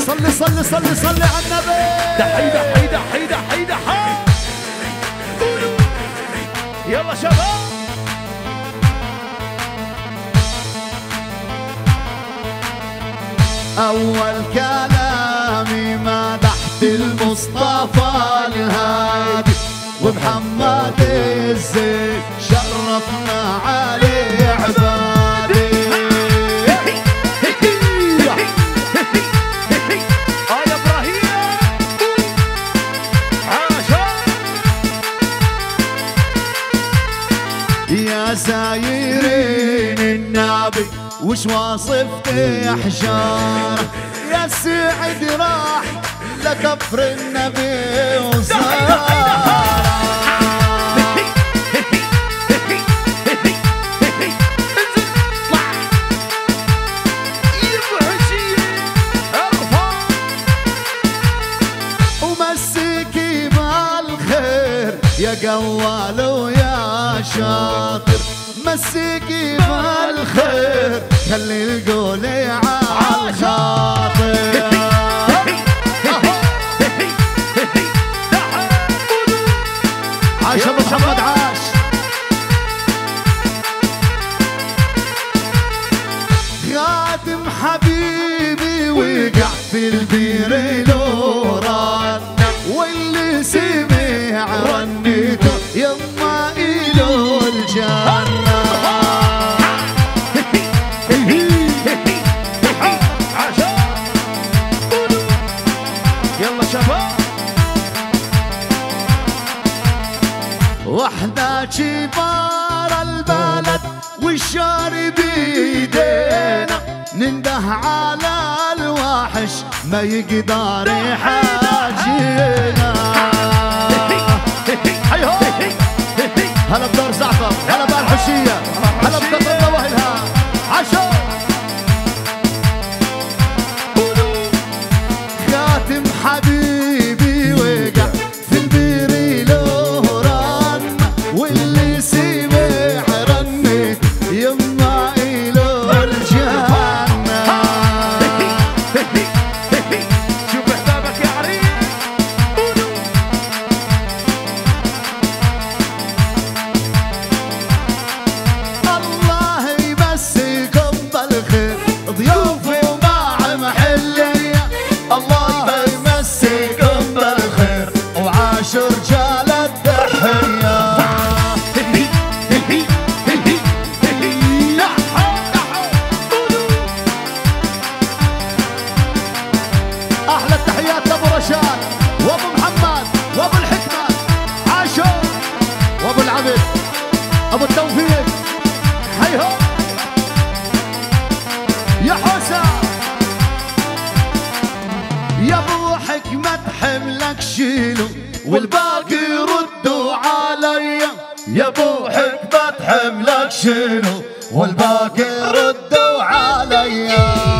صلي صلي صلي صلي على النبي. دحيدة حيدة حيدة حيدة حيدة. يلا شباب. أول كلامي مدحت المصطفى الهادي ومحمد الزين شرفنا عليه عبادي. يا إبراهيم عاشا. يا سايرين النبي وش واصفت احجار، يا سعد راح لكفر النبي وزار. ومسكي بالخير يا قوال ويا شاطر، مسكي بالخير خلي القولي على الخاطر. عاش ابو محمد عاش. خاتم حبيبي وقع في البير لوران، واللي سمع رنيته يما إله الجنة. يلا شباب. وحدة كبار البلد والشاري بيدينا، ننده على الوحش ما يقدر يحاجينا. هلا بدار زعفر، هلا بالحشية، هلا بقطر نواهلها عشو. خاتم حبيبي وقع في البير لوران، واللي سمع رنت يما إله الجنة. شوف احبابك يا عريس. الله يمسيكم بالخير ضيوف ومع محلية، الله يمسيكم بالخير وعاش رجال التحية. أحلى التحيات لأبو رشاد وأبو محمد وأبو الحكمة عاشوا، وأبو العبد أبو التوفيق هيهو يا حسن. يا ابو حكمة حملك شيلو والباقي ردوا علي، يا ابو حكمة حملك شيلو والباقي ردوا علي.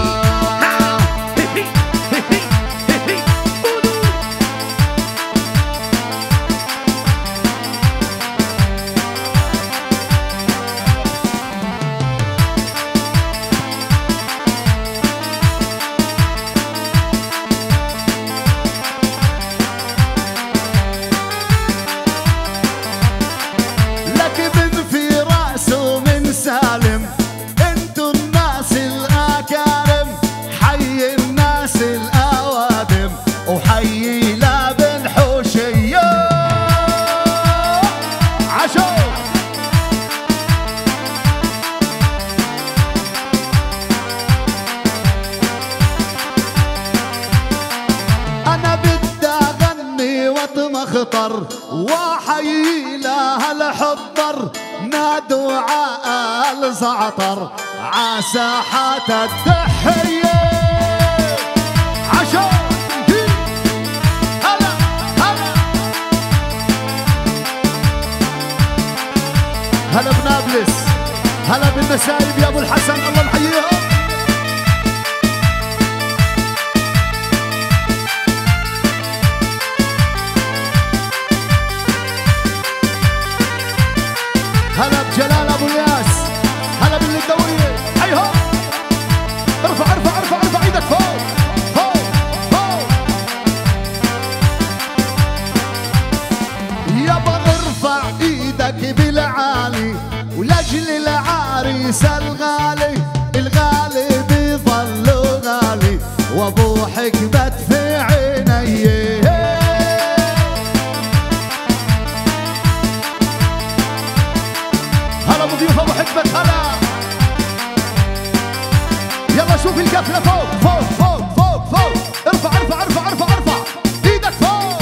مخطر وحي لها الحضر، نادوا عال زعتر عساحات التحية. عشان هلا هلا هلا بنابلس، هلا بالنسايب يا ابو الحسن، الله محييهم. هلا بجلال ابو ياس، هلا باللدويه، حيهم. ارفع ارفع ارفع ارفع ايدك فوق فوق وابو حكمة في عيني. هلا بضيوف ابو حكمة هلا. يلا شوف القفلة فوق فوق فوق فوق فوق. ارفع ارفع ارفع ارفع ارفع ايدك فوق.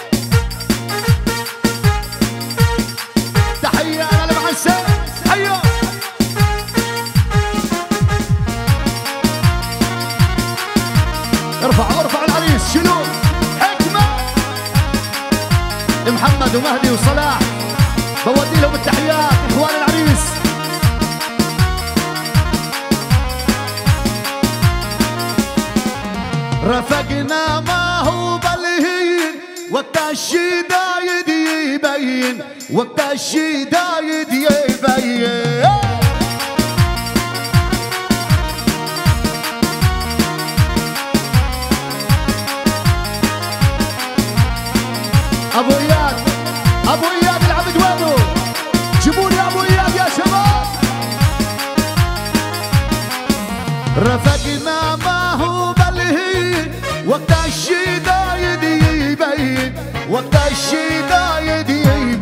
تحية انا لمعسل حيا. ارفع ارفع العريس شيلوه. حكمة محمد ومهدي وصلاح بودي لهم التحيات اخوان العريس. رفقنا ما هو بلهين وقت الشدايد يبين. وقت الشدايد يبين. ابو اياد ابو اياد العبد وينه؟ جيبوا لي ابو اياد يا شباب. رفقنا ما هو بلهين وقت الشدايد يبين. وقت الشدايد يبين.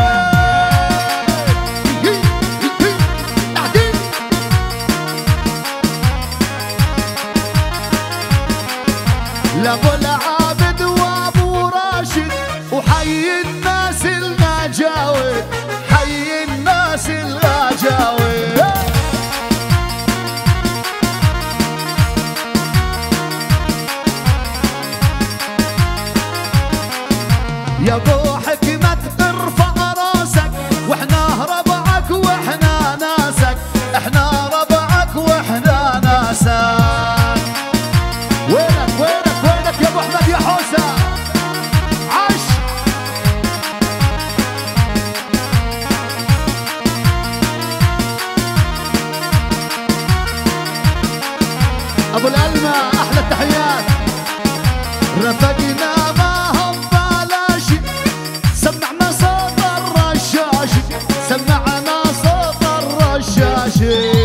لابو العابد وابو راشد وحي الناس الغجاوي. حي الناس الغجاوي. يا ابو حكمة ارفع راسك واحنا ربعك واحنا ناسك. احنا ربعك واحنا ناسك. وينك وينك وينك يا ابو احمد يا حوسه؟ عش ابو الألمة احلى التحيات. رفقنا ما هم بلاش. سمعنا صوت الرشاش. سمعنا صوت الرشاش.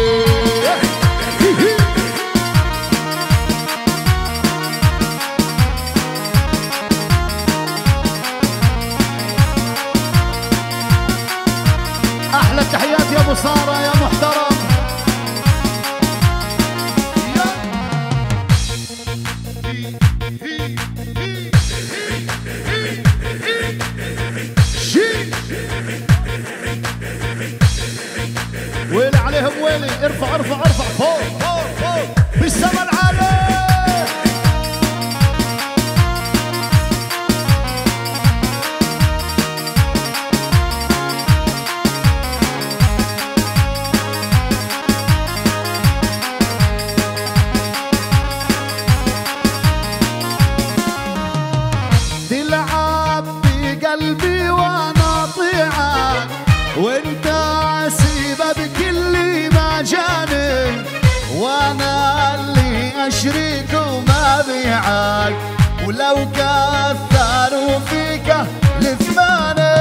احلى التحيات يا ابو ساره يا محترم. ويلي عليهم ويلي. ارفع ارفع ارفع فوق فوق فوق بالسما العالي. تلعب بقلبي وانا طيعك وانت سيبه بكل ما جاني. وانا اللي اشريك وما بيعك ولو كثروا فيك لثماني.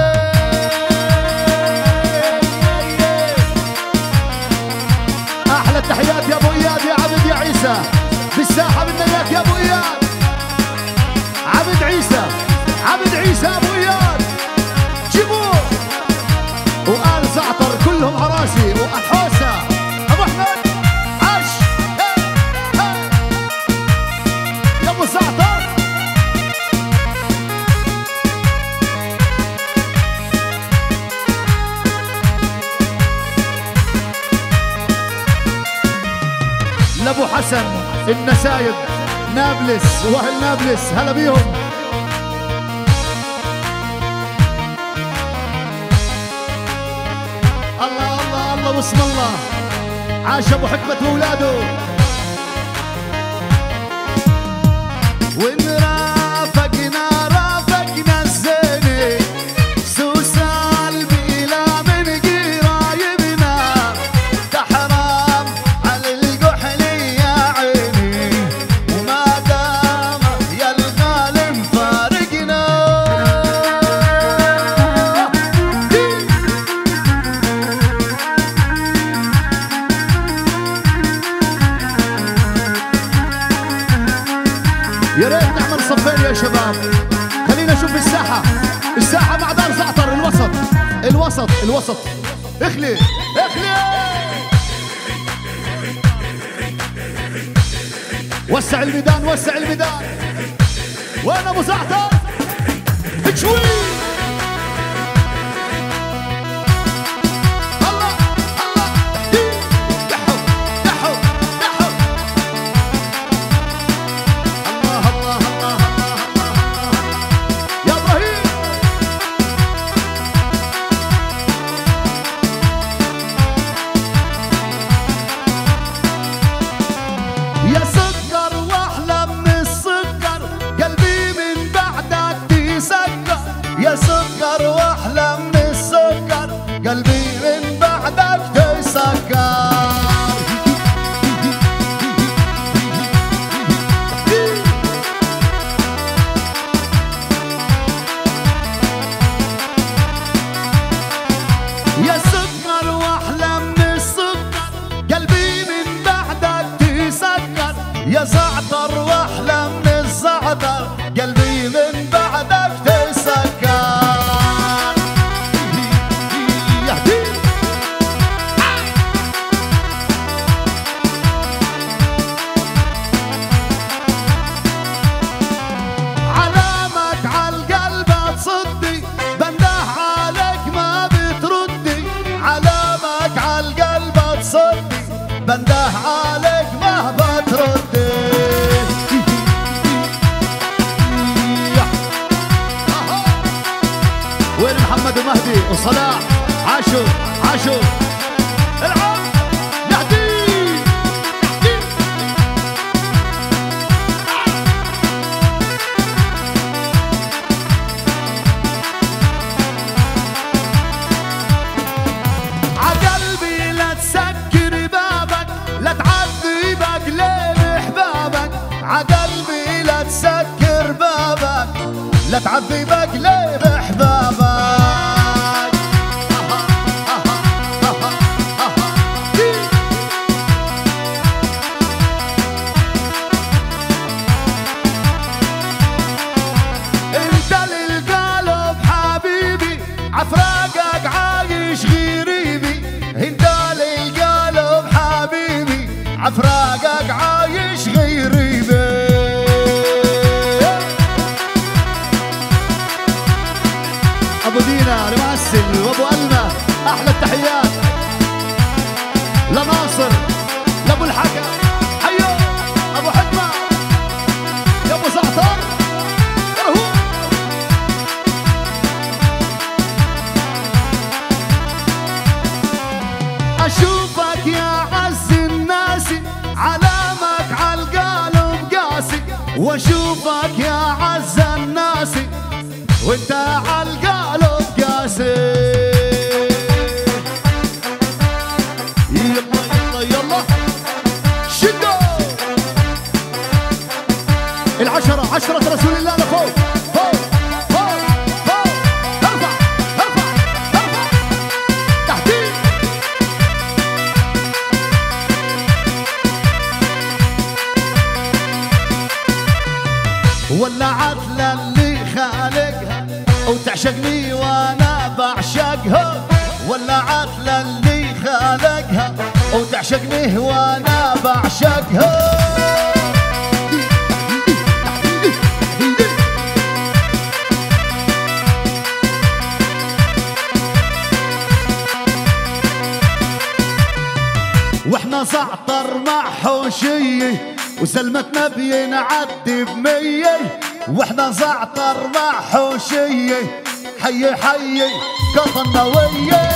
احلى التحيات يا ابو اياد يا عبد يا عيسى. بالساحه بدنا اياك يا ابو اياد. عبد عيسى عبد عيسى ابو اياد جيبوه. وآل زعتر كلهم عراسي وحوسه. ابو احمد عش يا ابو زعتر. لابو حسن النسايب نابلس واهل نابلس هلا بيهم. الله الله الله بسم الله. عاش ابو حكمة واولاده. وان رافقنا رافقنا الزيني. سوسال بلا من قرايبنا. تحرم على القحل يا عيني. وما دام يا الغالي مفارقنا. يا ريت نعمل صفين يا شباب. خلينا نشوف الساحة، الساحة مع دار زعتر. الوسط الوسط الوسط. اخلي اخلي، وسع الميدان وسع الميدان. وين ابو زعتر؟ تشوي. يا سكر واحلى من السكر، قلبي من بعدك تسكر. يا سكر واحلى من السكر، قلبي من بعدك تسكر. يا زعتر واحلى من الزعتر، قلبي من بعدك تسكر. علامك عالقلب تصدي، بنده عليك ما بتردي. علامك عالقلب تصدي، بنده عليك ما بتردي. وين محمد ومهدي وصلاح؟ عاشوا عاشوا. العب مهدي. عقلبي لا تسكر بابك، لا تعذبك لين احبابك. عقلبي لا تسكر بابك، لا تعذبك ليه بحبابك. انت للقلب حبيبي، عفراقك عايش غريبي. انت للقلب حبيبي، عفراقك عايش غريبي. ابو دينا الممثل وابو ألمة، احلى التحيات لناصر لابو الحكم. حيو ابو حكمه يا ابو زعتر. اشوفك يا عز الناس، علامك عالقلب قاسي. واشوفك يا عز الناس، وانت عالقلب قاسي. يلا يلا يلا شدوا. العشرة عشرة رسول الله لفوق فوق فوق فوق. ارفع ارفع ارفع تحديد. ولعت للي خالقها وتعشقني وانا بعشقها. ولعت للي خالقها وتعشقني وانا بعشقها. واحنا زعتر مع حوشية، وسلمتنا بينعدي بمية. واحنا زعتر مع حوشية، حي حي قطنوية.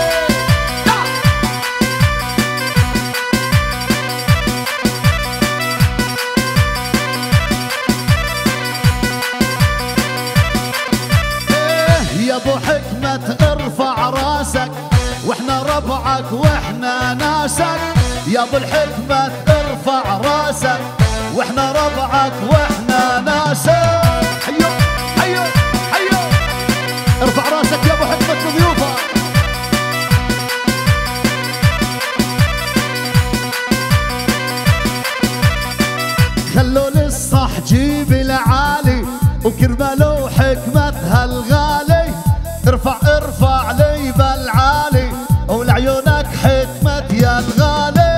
يا ابو حكمة ارفع راسك، واحنا ربعك واحنا ناسك. يا ابو الحكمة ارفع راسك، واحنا ربعك واحنا ناسك. حيو حيو حيو. ارفع راسك يا ابو حكمة ضيوفك. خلوا قالوا للصح جيب العالي وكرمال وحكمتها الغالي ارفع ارفع لي بالعالي ولعيونك حكمة يا الغالي.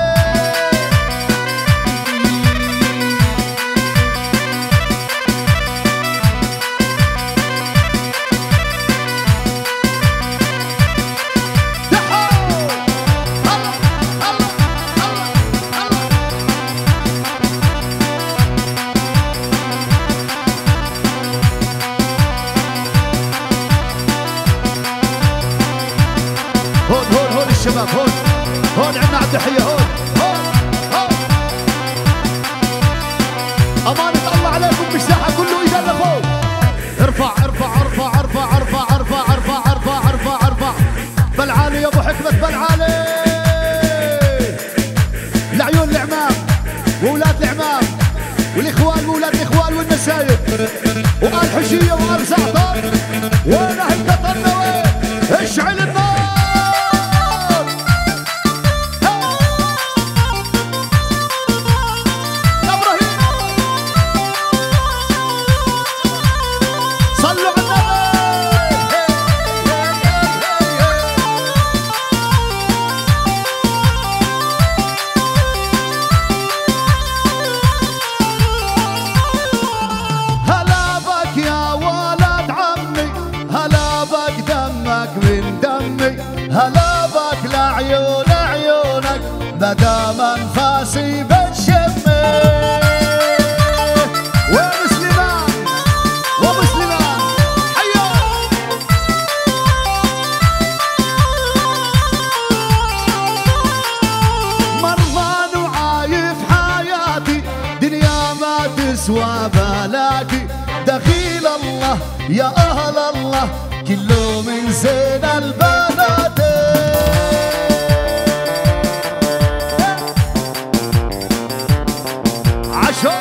هون الشباب هون عندنا عالتحية هون أمانة الله عليكم بالساحة كله إيدنا لفوق. ارفع ارفع ارفع ارفع ارفع ارفع ارفع ارفع ارفع ارفع بالعالي يا ابو حكمة بالعالي. لعيون العمام واولاد العمام والاخوان واولاد الاخوان والنسايب وآل حشية وآل زعتر وين اهل قطرنا وين اشعل النار. هلا بك لعيون عيونك مدام انفاسي بتشمي. وين سليمان وابو سليمان حيو مرضان وعايف حياتي دنيا ما تسوى بلاكي دخيل الله يا اهل الله كله من زين البنات. عشو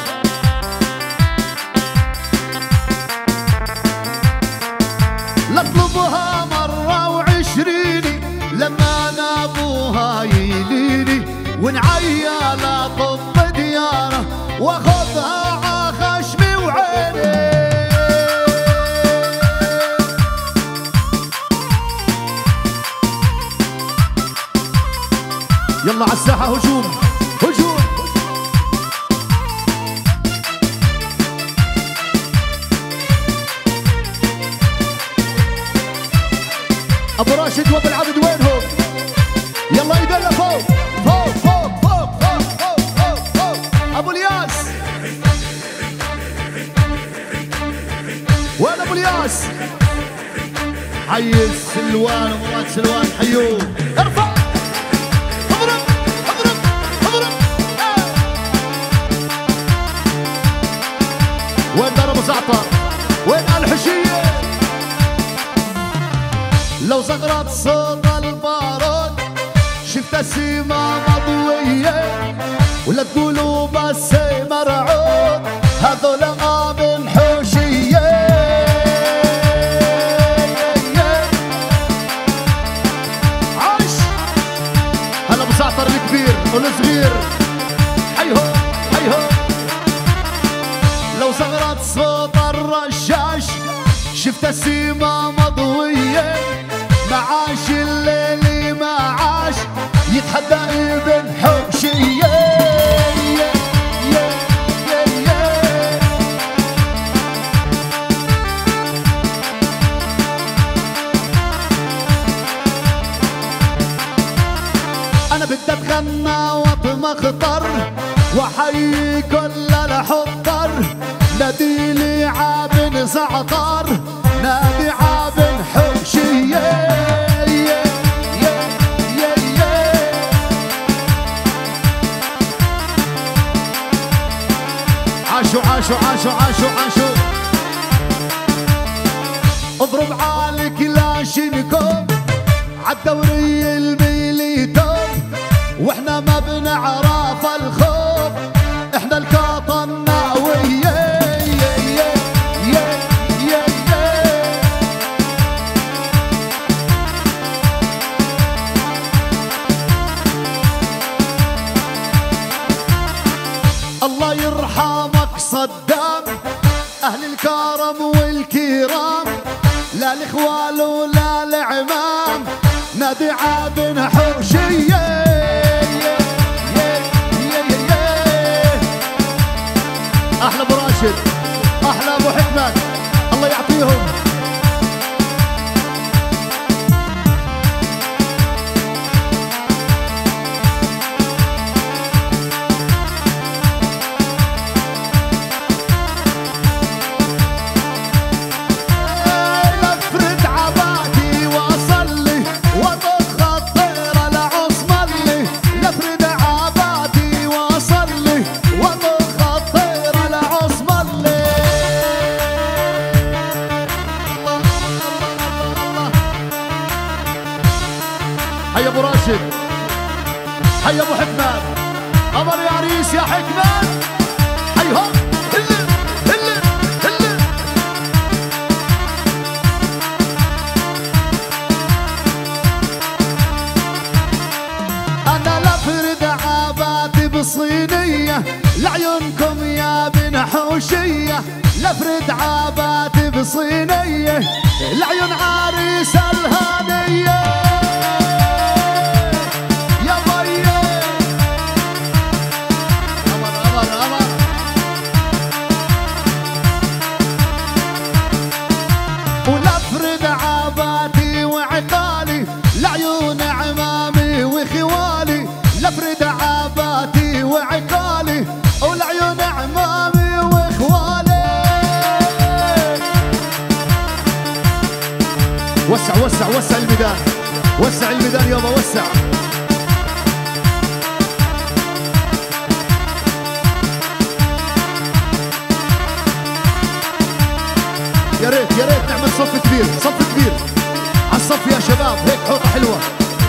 لطلبها مرة وعشريني لما نابوها يليني ونعيا طب دياره واخذها عخشمي وعيني. يلا على الساحة هجوم هجوم. ابو راشد وابو العبد وينهم؟ يلا ايدنا فوق فوق فوق فوق فوق فوق فوق فوق. ابو الياس وين ابو الياس؟ حي السلوان ومرات سلوان حيوه. ارفع اضرب اضرب اضرب. وين دار ابو زعتر؟ وين الحشية؟ لو زغرت صوت البارود شفت سيما مضوية ولا تقولوا بس مرعوب هذول من حوشية. عاش هلا ابو زعتر الكبير والصغير حيهم حيهم. لو زغرت صوت الرشاش شفت سيما مضوية معاش الليل معاش يتحدى ابن حوشية. انا بدي اتغنى واتمخطر وحي كل الحضر نادي لي عابن زعتر نادي عابن حوشية. عاشوا عاشوا عاشوا عاشوا عاشوا. اضرب عالي كلاشينكوف عالدوري الميليتوف واحنا ما بنعرف الخوف احنا القطناوية. الله يرحم صدام، أهل الكرم والكرام، لا الإخوال ولا العمام، نادي عابن حوشية. أحلى أبو راشد، أحلى أبو حكمت، الله يعطيهم. حي ابو راشد، حي ابو حكمت، قمر يا عريس يا حكمت، حيهم هلا هلا هلا. انا لافرد عباتي بصينيه لعيونكم يا بن حوشيه، لافرد عباتي بصينيه لعيون عريس الهديه. ولافرد عباتي وعقالي لعيون عمامي وخوالي، لافرد عباتي وعقالي ولعيون عمامي وخوالي. وسع وسع وسع الميدان، وسع الميدان يابا وسع. يا ريت يا ريت نعمل صف كبير، صف كبير على الصف يا شباب، هيك حوطه حلوه.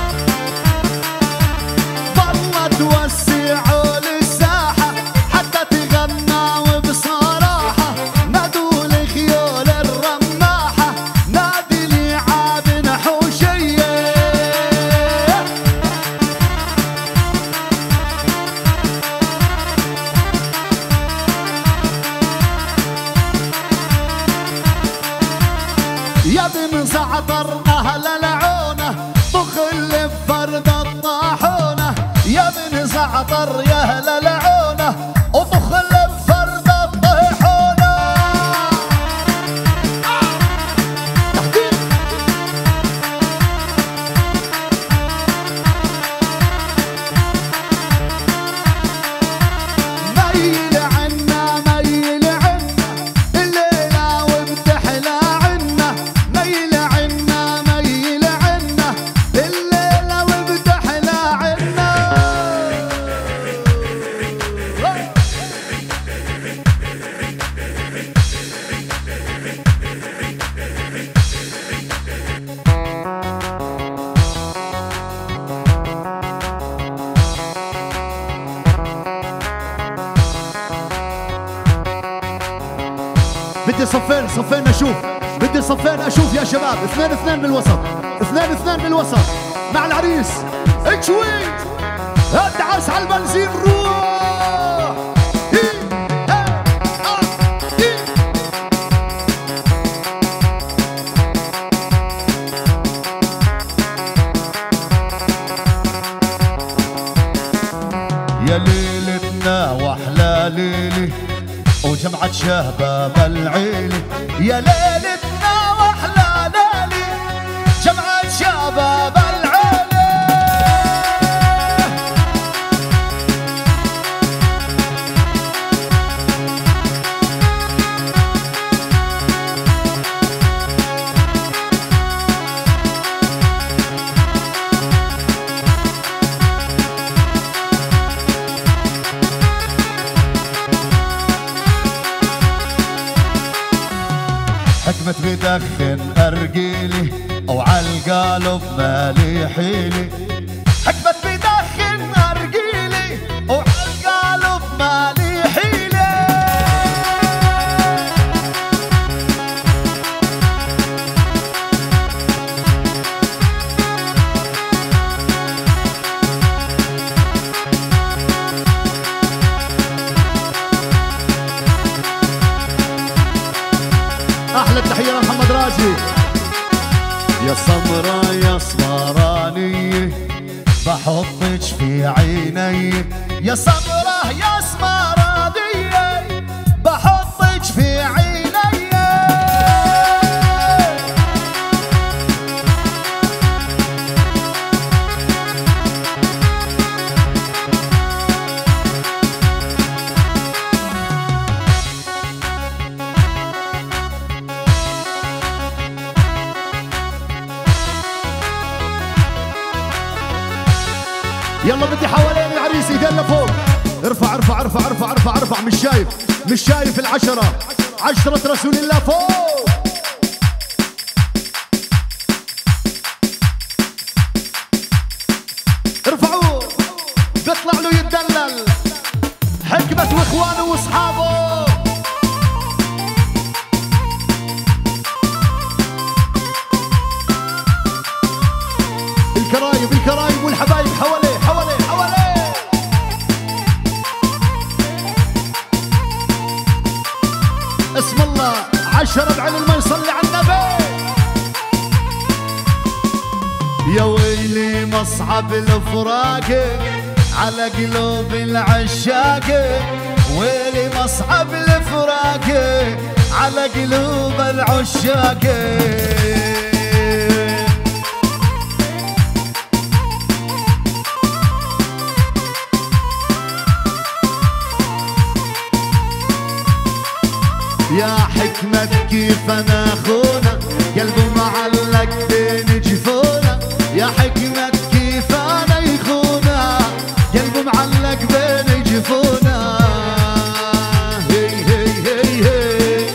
والله توسعوا للساحه حتى تغنوا بصراحه، نادوا الخيول الرماحه، نادي لي عابن حوشيه. يا بن زعتر أهل العونة طخل بفرد الطاحونة، يا بن زعتر يا أهل العونة وطخل بفرد الطاحونة. ميل عنا ميل عنا الليلة وبتحلى عنا، ميل عنا ميل عنا الليلة وبتحلى عنا. بدي صفين صفين اشوف، بدي صفين اشوف يا شباب، اثنين اثنين بالوسط، اثنين اثنين بالوسط مع العريس. اجوي ادعس على البنزين روح. يا ليلتنا واحلى ليلي وجمعة شباب العيلي، يا ليلتنا واحلى ليلي جمعة شباب العيلي. حكمت بدخن أرجيلي وعالقالب مالي حيلي، حكمت بدخن أرجيلي وعالقالب مالي حيلي. احلى التحيه لمحمد راجي. يا سمرة يا سمرانية بحطك في عيني، يا سمرة يا سمرانية بحطك في عيني. يلا بدي حوالين العريس ايدين لفوق. ارفع ارفع ارفع ارفع ارفع ارفع. مش شايف العشرة، عشرة رسول الله فوق. ارفعوه بيطلع له يتدلل. حكمة واخوانه واصحابه. الكرايم والحبايب حواليه حواليه حواليه. اسم الله 10 بعلم ما يصلي على النبي. يا ويلي مصعب الفراق على قلوب العشاق، ويلي مصعب الفراق على قلوب العشاق. يا حكمة كيف انا اخونا قلبه معلق بين جفونا، يا حكمة كيف انا يخونا قلبه معلق بين جفونا. هي هي هي هي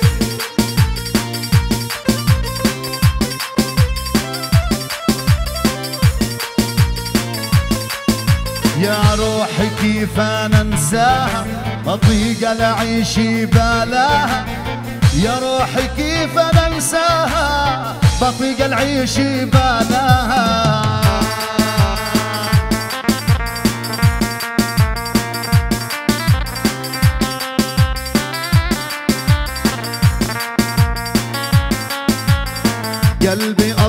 يا روحي كيف انا انساها اطيق العيش بلاها، يا روحي كيف انا انساها بطيق العيش بلاها. قلبي